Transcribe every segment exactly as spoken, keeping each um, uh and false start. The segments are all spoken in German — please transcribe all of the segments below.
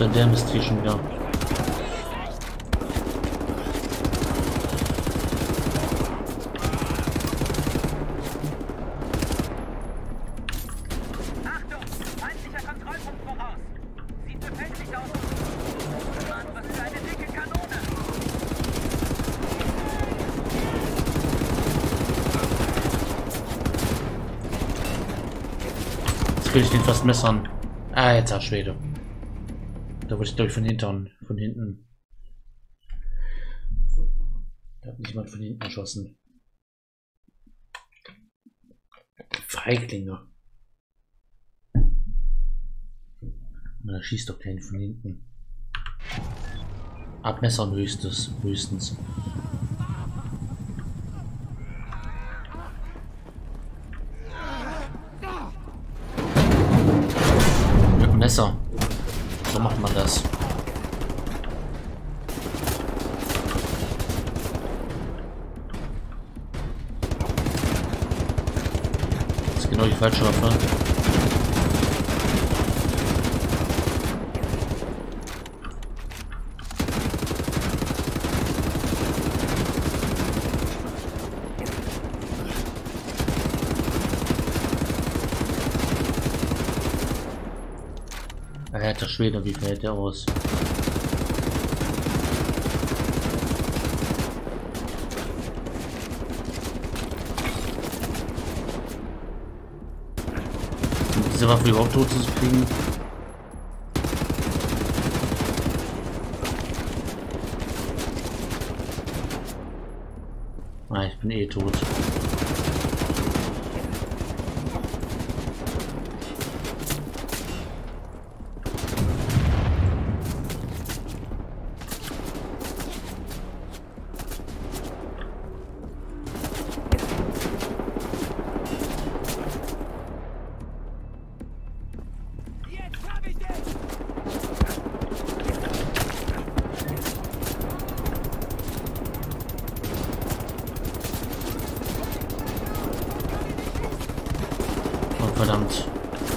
soll der Mist hier schon wieder? Achtung! Feindlicher Kontrollpunkt voraus! Sieht befestigt aus! Mann, was für eine dicke Kanone! Jetzt will ich den fast messern. Ah, jetzt hat Schwede. Da wurde ich glaube ich von hinten, von hinten. Da hat mich jemand von hinten erschossen. Feiglinge. Da schießt doch keinen von hinten. Abmessern höchstes, höchstens. Mit dem Messer. So macht man das. Das ist genau die falsche Waffe. Alter Schwede, wie fällt der aus? Um diese Waffe überhaupt tot zu kriegen. Ah, ich bin eh tot. Verdammt.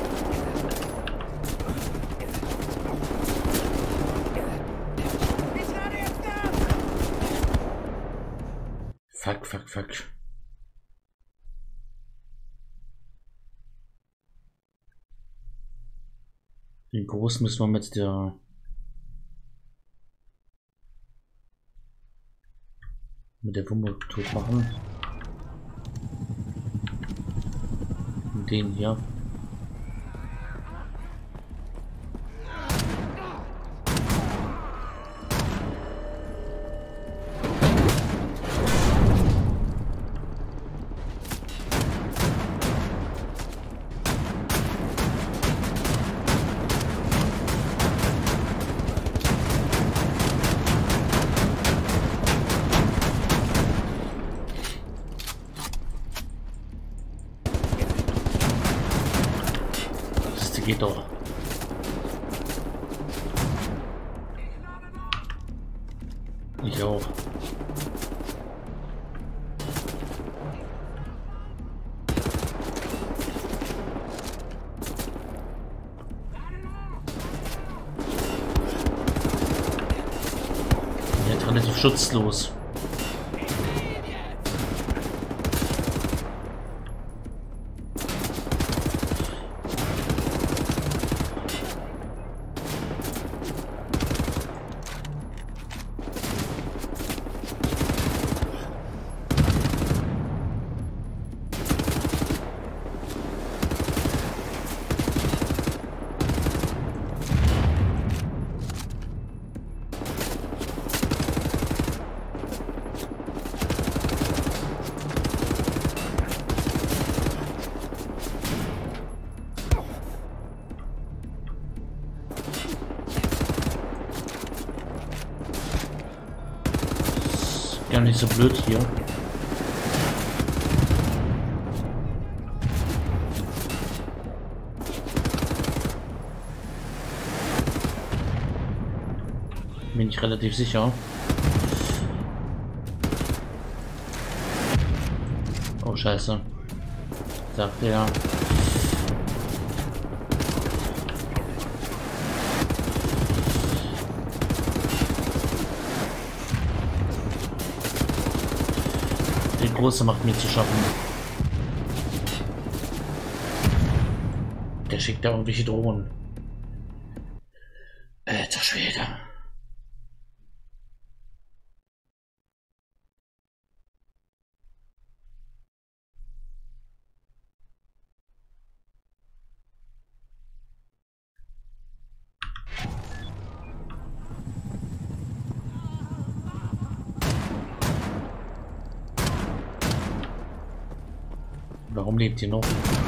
Fuck, fuck, fuck. Den Groß müssen wir mit der mit der Wumme tot machen. Den hier. Geht doch. Ich auch. Jetzt relativ schutzlos. Gar nicht so blöd hier. Bin ich relativ sicher. Oh Scheiße. Sagt er. Große macht mir zu schaffen. Der schickt da irgendwelche Drohnen. Alter Schwede. Warum lebt ihr noch?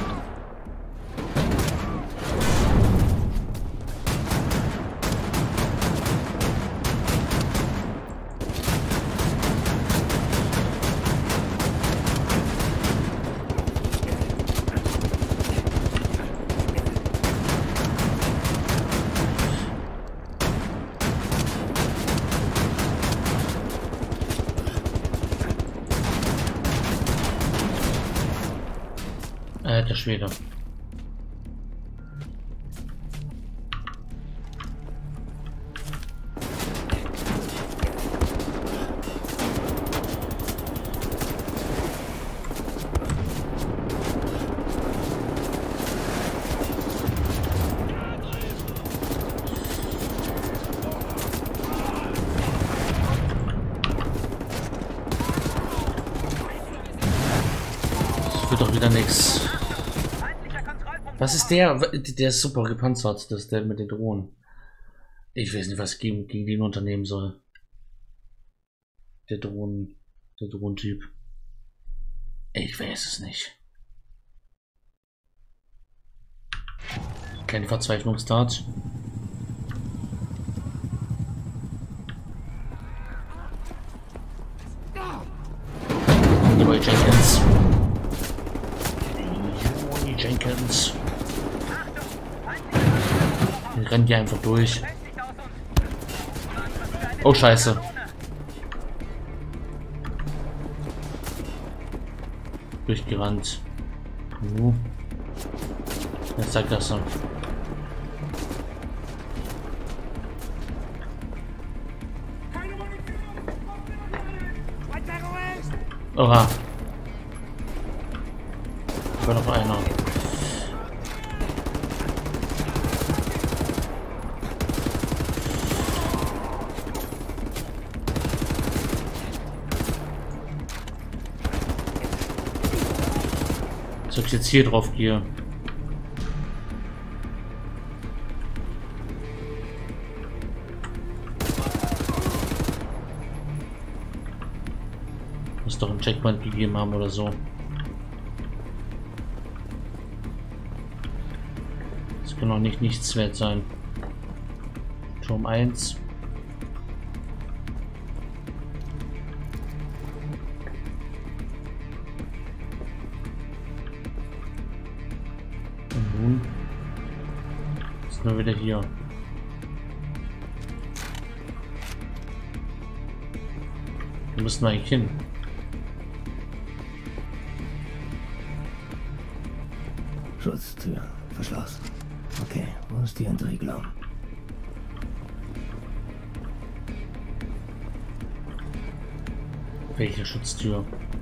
Alter Schwede. Das wird doch wieder nichts. Was ist der? Der ist super gepanzert, das ist der mit den Drohnen. Ich weiß nicht, was ich gegen, gegen den unternehmen soll. Der Drohnen, der Drohnentyp. Ich weiß es nicht. Keine Verzweiflungstat. Leroy Jenkins. Leroy Jenkins. Rennt hier einfach durch. Oh Scheiße. Durchgerannt. Uh. Jetzt zeigt das so. Oha. War noch einer. Soll ich jetzt hier drauf gehe? Muss doch ein Checkpoint gegeben haben oder so. Das kann auch nicht nichts wert sein. Turm eins. Und nun ist nur wieder hier. Wir müssen eigentlich hin. Schutztür verschlossen. Okay, wo ist die Entriegelung? Welche Schutztür?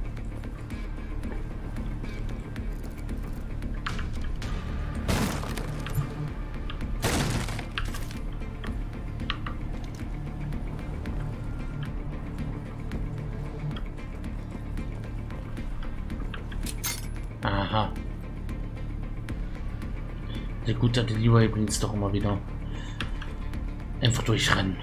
Aha. Der gute Leroy bringt es doch immer wieder. Einfach durchrennen.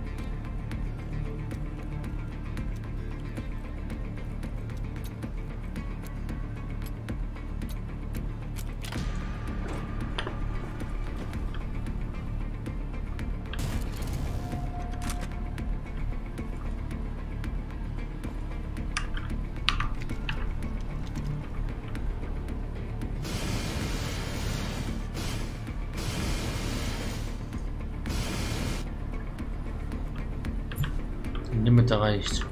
Limit erreicht.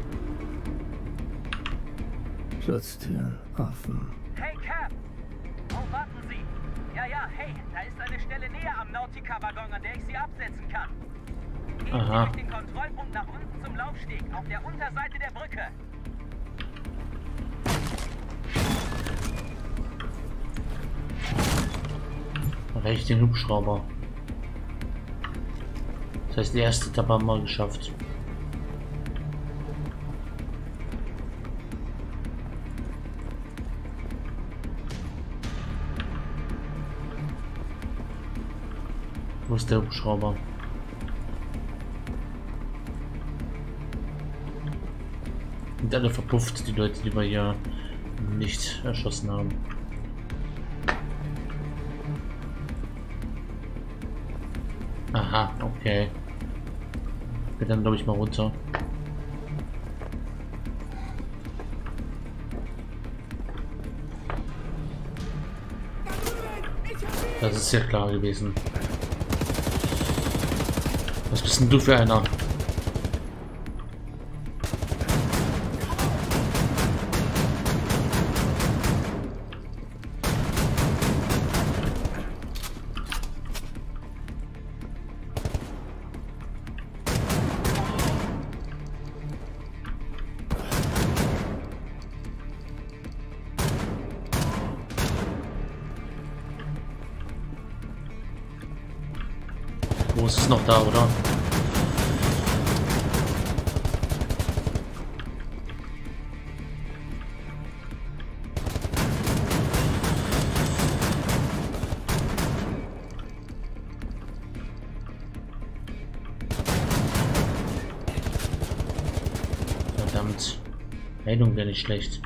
Schutztüren offen. Hey Cap! Oh, warten Sie! Ja, ja, hey, da ist eine Stelle näher am Nautica-Waggon, an der ich Sie absetzen kann. Gehen Aha. Sie durch den Kontrollpunkt nach unten zum Laufsteg auf der Unterseite der Brücke. Recht den Hubschrauber. Das heißt, die erste Etappe haben wir geschafft. Wo ist der Hubschrauber? Sind alle verpufft, die Leute, die wir hier nicht erschossen haben. Aha, okay. Geht dann, glaube ich, mal runter. Das ist ja klar gewesen. Was bist denn du für einer? Wo ist es noch da, oder? Verdammt. Heilung wäre nicht schlecht.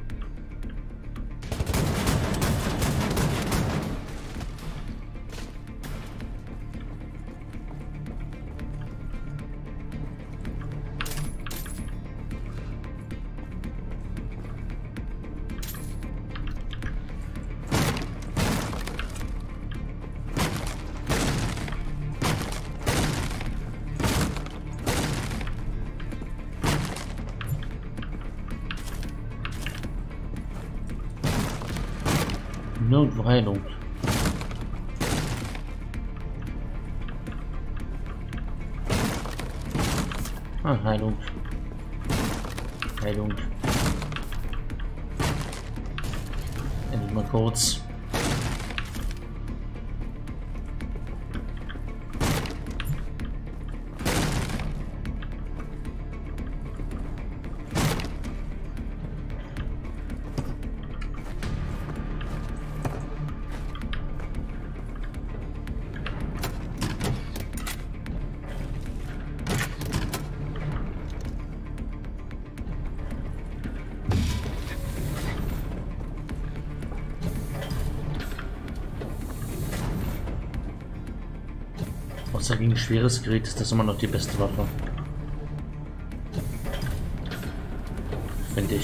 Nirgendwo Heilung. Ah, Heilung. Heilung. Endlich mal kurz. Außer gegen ein schweres Gerät ist das immer noch die beste Waffe. Finde ich.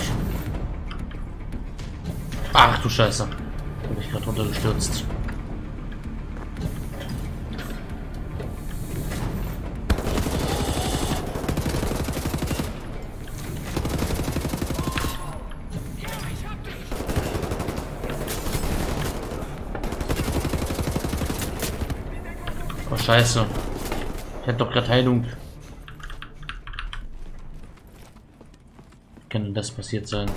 Ach du Scheiße. Bin ich gerade runtergestürzt. Oh Scheiße. Ich hätte doch gerade Heilung. Wie kann denn das passiert sein?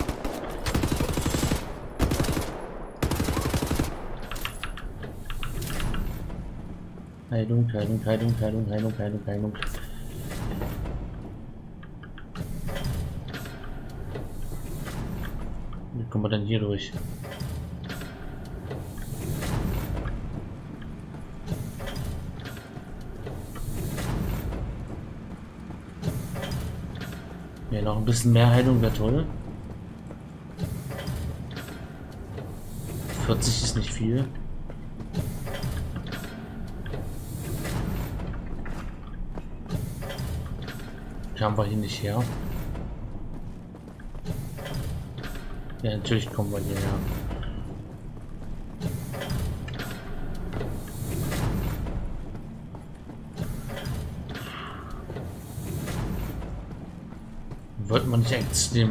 Heilung, Heilung, Heilung, Heilung, Heilung, Heilung, Heilung. Wie kommen wir denn hier durch? Ja, noch ein bisschen mehr Heilung wäre toll. vierzig ist nicht viel. Kamen wir hier nicht her? Ja, natürlich kommen wir hierher. Wollte man nicht eigentlich zu dem...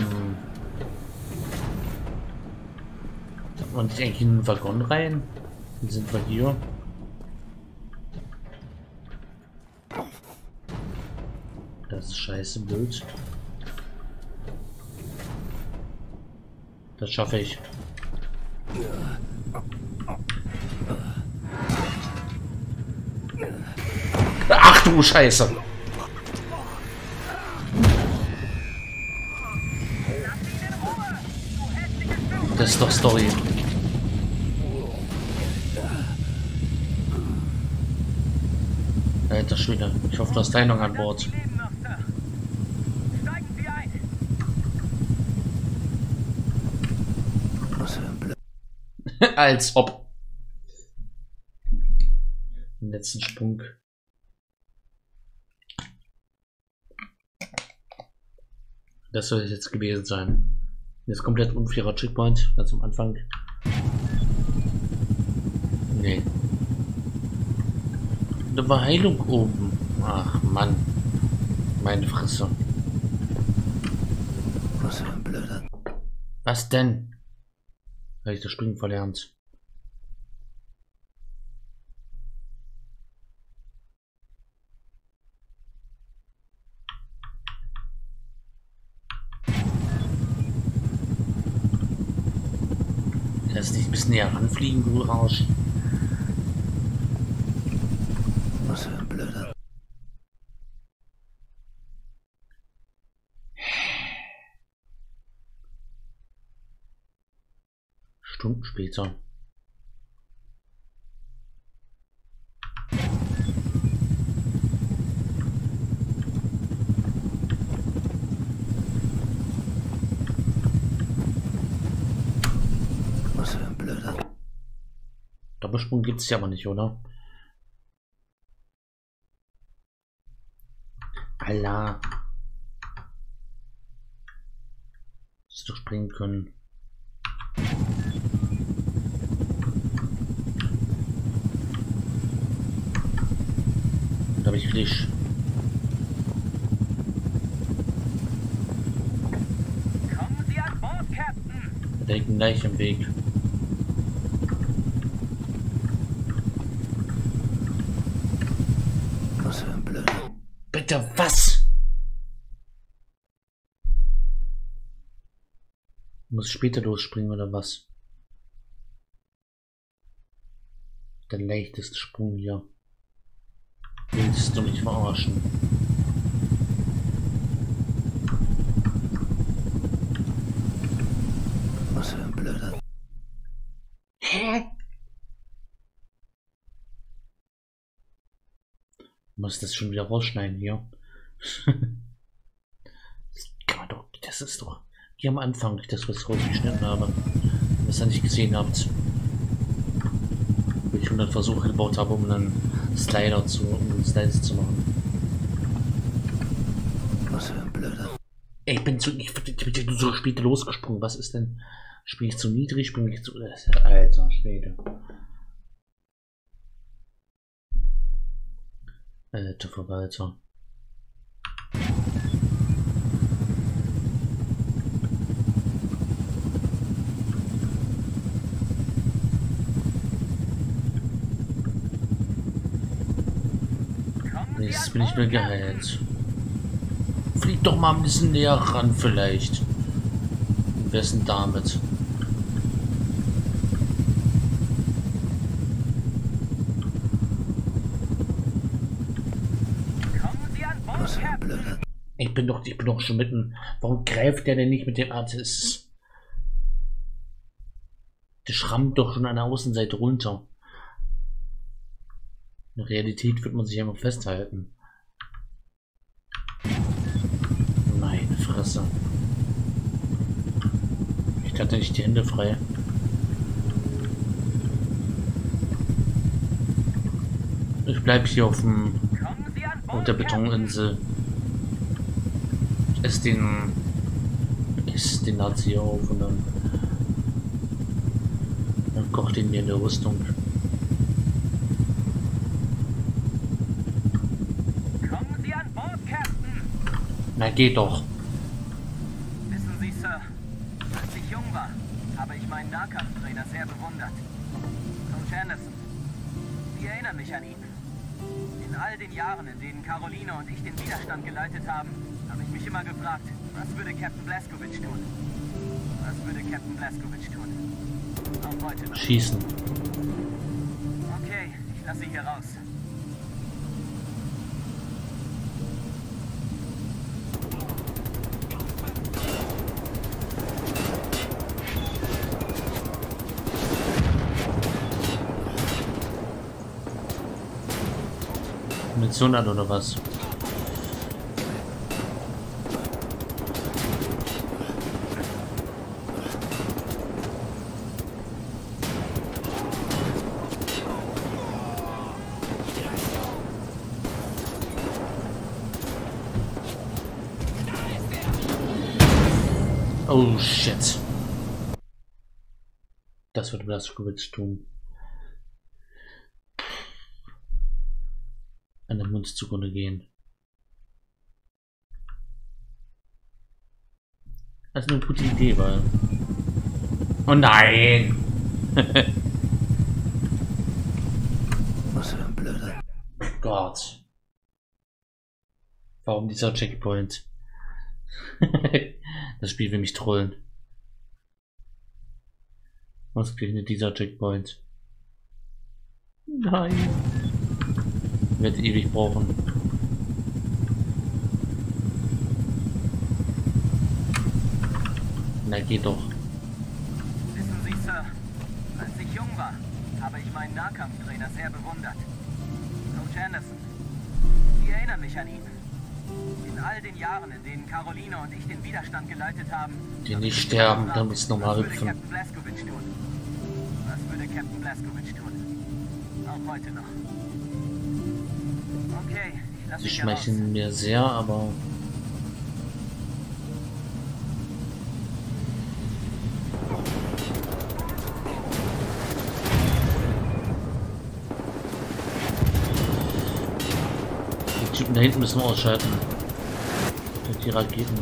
Wollte man nicht eigentlich in den Waggon rein? Dann sind wir hier. Das ist scheiße blöd. Das schaffe ich. du Scheiße. Das ist doch Story. Alter Schwede. Ich hoffe, du hast Teilung an Bord. Steigen Sie ein! Was für ein Blöd. Als ob. Den letzten Sprung. Das soll es jetzt gewesen sein. Jetzt komplett unfairer Checkpoint, ganz am Anfang. Nee. Da war Heilung oben. Ach Mann. Meine Fresse. Was für ein Blöder. Was denn? Habe ich das Springen verlernt. Lass dich ein bisschen näher ranfliegen, du Rausch. Was für ein Blöder. Stunden später. Was für ein Blöder. Doppelsprung gibt es ja aber nicht, oder? Allah. Hättest du springen können. Da habe ich Fisch. Kommen Sie an Bord, Captain! Der liegt gleich im Weg. Was für ein Blöder. Bitte was? Muss später losspringen oder was? Der leichteste Sprung hier. Willst du mich verarschen? Was für ein Blöder. Hä? Muss das schon wieder rausschneiden hier? Das kann man doch. Das ist doch hier am Anfang, das was ich rausgeschnitten habe. Was ihr nicht gesehen habt. Wo ich hundert Versuche gebaut habe, um einen Slider zu, um einen Slides zu machen. Was für ein Blöder. Ey, ich bin zu. Ich, ich bin so spät losgesprungen. Was ist denn? Springe ich zu niedrig? Springe ich zu. Alter Schwede. Alter Verwalter. Jetzt bin ich mir geheilt. Flieg doch mal ein bisschen näher ran vielleicht. Und wer ist denn damit? Was für ein Blöder. Ich bin doch, ich bin doch schon mitten. Warum greift der denn nicht mit dem Artist? Der schrammt doch schon an der Außenseite runter. In der Realität wird man sich einfach festhalten. Meine Fresse. Ich hatte nicht die Hände frei. Ich bleib hier auf dem auf der Betoninsel. Ich esse den esse den Nazi auf und dann, dann kocht ihn mir in der Rüstung. Na, geht doch. Wissen Sie, Sir, als ich jung war, habe ich meinen Nahkampftrainer sehr bewundert. Coach Anderson. Sie erinnern mich an ihn. In all den Jahren, in denen Caroline und ich den Widerstand geleitet haben, habe ich mich immer gefragt, was würde Captain Blazkowicz tun? Was würde Captain Blazkowicz tun? Auch heute noch. Schießen. Okay, ich lasse Sie hier raus. Munition an oder was? Oh shit. Das wird Blaskowitz tun. An der Mund zugrunde gehen. Das ist eine gute Idee, weil... Oh nein! Was für ein blöder... Gott. Warum dieser Checkpoint? Das Spiel will mich trollen. Was kriegt dieser Checkpoint? Nein. Wird ewig brauchen. Na geht doch. Wissen Sie, Sir, als ich jung war, habe ich meinen Nahkampftrainer sehr bewundert. Coach Anderson. Sie erinnern mich an ihn. In all den Jahren, in denen Caroline und ich den Widerstand geleitet haben, Die nicht sterben, dann muss nochmal was würde hüpfen. Captain Blazkowicz tun? Was würde Captain Blazkowicz tun? Auch heute noch. Okay, ich lasse Sie mich heraus. schmeicheln mir sehr, aber... Die Typen da hinten müssen wir ausschalten. Mit die Raketen.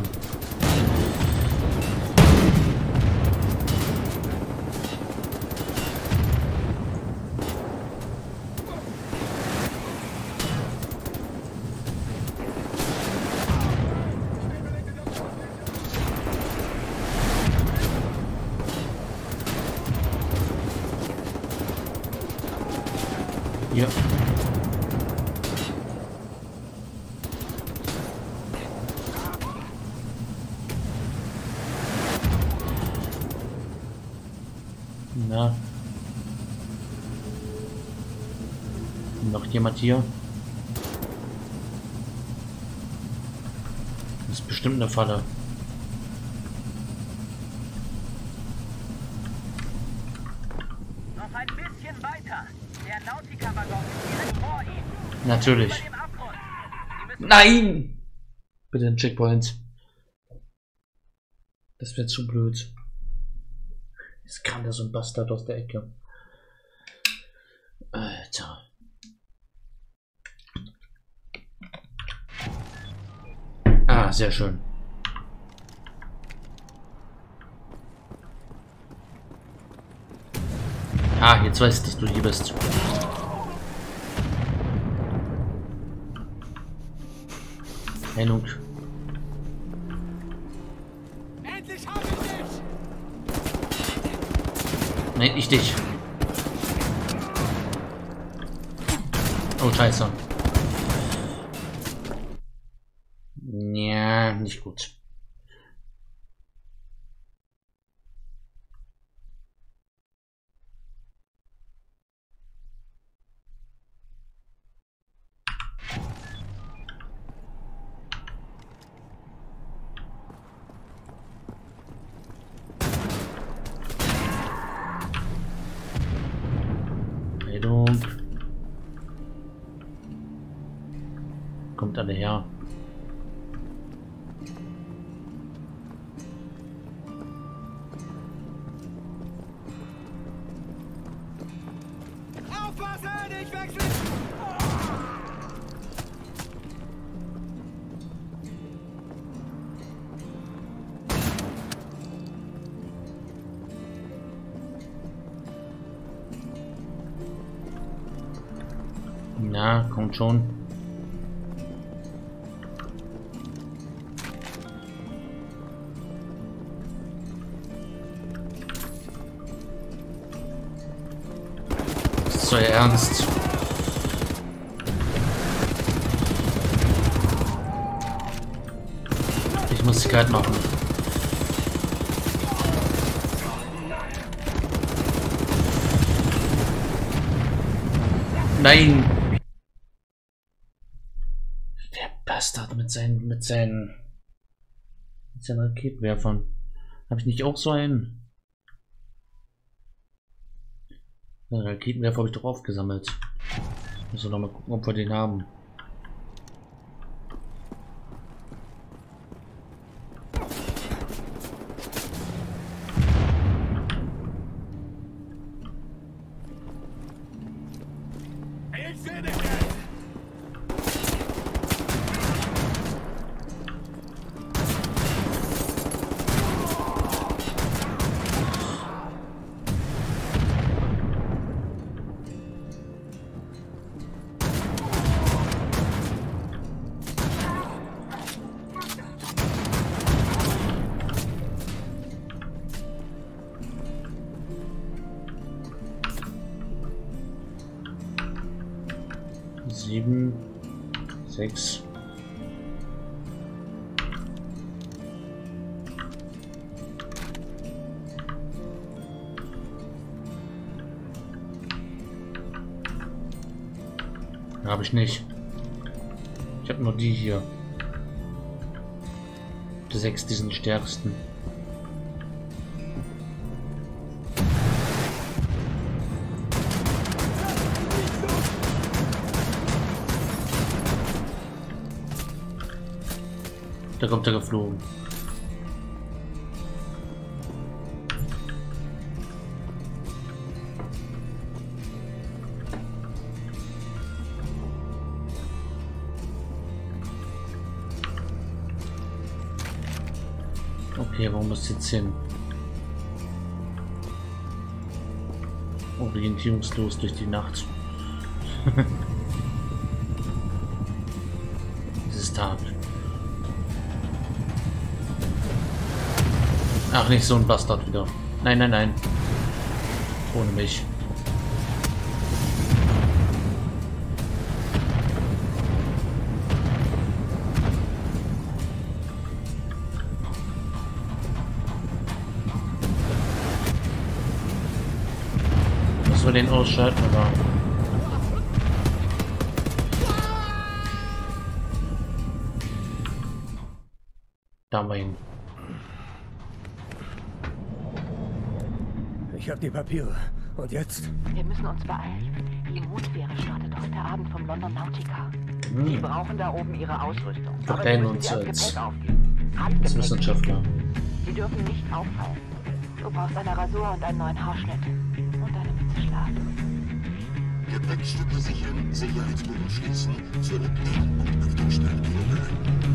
Ja. Na. Noch jemand hier? Das ist bestimmt eine Falle. Noch ein bisschen weiter. Der Nautica-Waggon ist direkt vor Ihnen. Natürlich. Über dem Abgrund. Sie müssen Nein! Bitte ein Checkpoint. Das wäre zu blöd. Jetzt kam da so ein Bastard aus der Ecke. Alter. Ah, sehr schön. Ah, jetzt weiß ich, dass du hier bist. Hennung. Endlich habe ich dich! Nein, nicht dich. Oh, scheiße. Ja, nicht gut. Heilung. Kommt alle her. Aufpassen, ich wechsle! Na, kommt schon. Das ist euer Ernst. Ich muss die kalt machen. Nein! Bastard mit seinen, mit seinen, mit seinen Raketenwerfern. Habe ich nicht auch so einen? Den Raketenwerfer habe ich doch aufgesammelt. Müssen wir noch mal gucken, ob wir den haben. Ich sehe dich jetzt! Sieben, sechs. Habe ich nicht. Ich habe nur die hier. Die sechs, die sind die stärksten. Da kommt er geflogen. Okay, warum muss jetzt hin? Orientierungslos durch die Nacht. Dieses Tag. Ach, nicht so ein Bastard wieder. Nein, nein, nein. Ohne mich. Müssen wir den ausschalten, oder? Da haben wir ihn. Ich habe die Papiere. Und jetzt? Wir müssen uns beeilen. Die Mondfähre startet heute Abend vom London Nautica. Hm. Die brauchen da oben ihre Ausrüstung. Wir Aber kennen sie müssen uns sie als als- Gepäck aufgeben. Als Handgepäck. Wissenschaftler. Sie dürfen nicht auffallen. Du brauchst eine Rasur und einen neuen Haarschnitt. Und eine Mütze Schlaf. Gepäckstücke sichern, Sicherheitsbogen schließen, zurücknehmen und auf den Startprobe.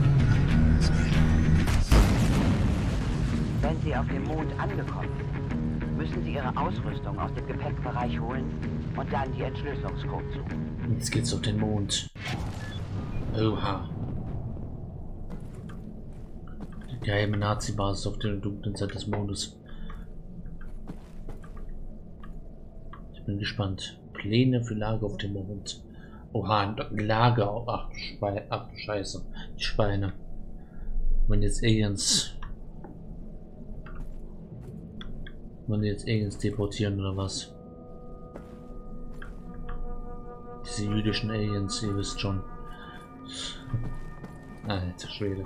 Wenn sie auf dem Mond angekommen sind, müssen sie ihre Ausrüstung aus dem Gepäckbereich holen und dann die Entschlüsselungscode suchen. Jetzt geht's auf den Mond. Oha. Die geheime Nazi-Basis auf der dunklen Seite des Mondes. Ich bin gespannt. Pläne für Lager auf dem Mond. Oha, ein Lager. Ach, Schweine. Ach, Scheiße. Die Schweine. Wenn jetzt Aliens. Wenn jetzt Aliens deportieren oder was? Diese jüdischen Aliens, ihr wisst schon. Alter Schwede.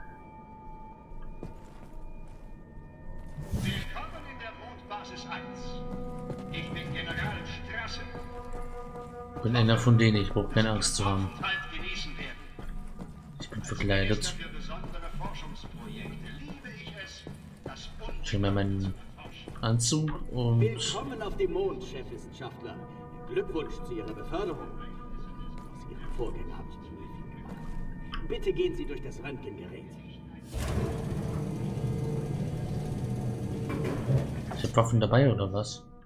Willkommen in der Mondbasis eins. Ich bin General Strasse. Ich bin einer von denen, ich brauche keine Angst zu haben. Aufenthalt genießen werden. Ich bin Als verkleidet. Minister für besondere Forschungsprojekte liebe ich es, das Ich habe mir meinen erforschen. Anzug und Willkommen auf dem Mond, Chefwissenschaftler. Glückwunsch zu Ihrer Beförderung. Aus Ihrem Vorgänger habe ich mich nie viel gemacht. Bitte gehen Sie durch das Röntgengerät. ich habe Waffen dabei oder was?